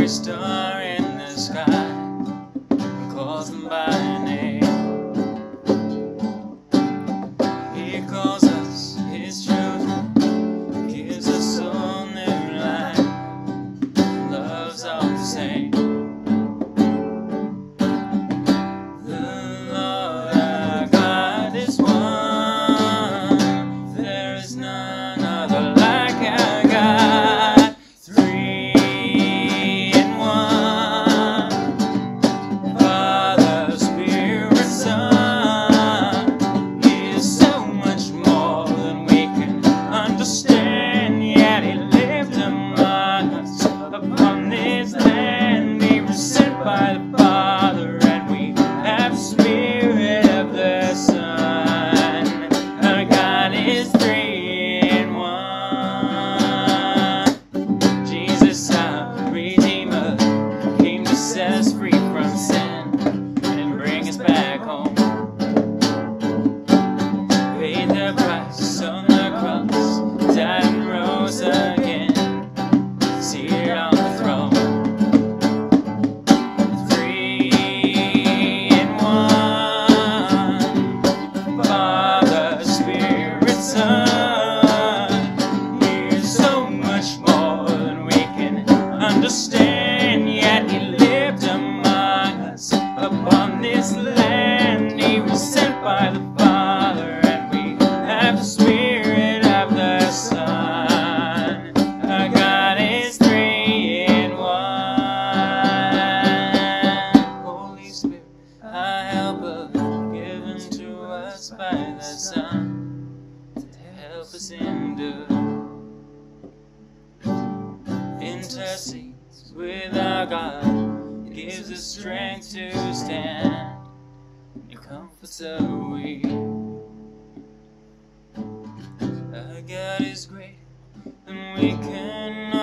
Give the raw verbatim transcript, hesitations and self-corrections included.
every star in the sky and calls them by name. He calls us His children, gives us all new life, loves all the same. Understand, yet He lived among us upon this land. He was sent by the Father, and we have the Spirit of the Son. Our God is three in one. Holy Spirit, our helper, given to us by the Son, to help us endure. Intercedes with our God, gives us strength to stand, and comforts the weak. Our God is great, and we can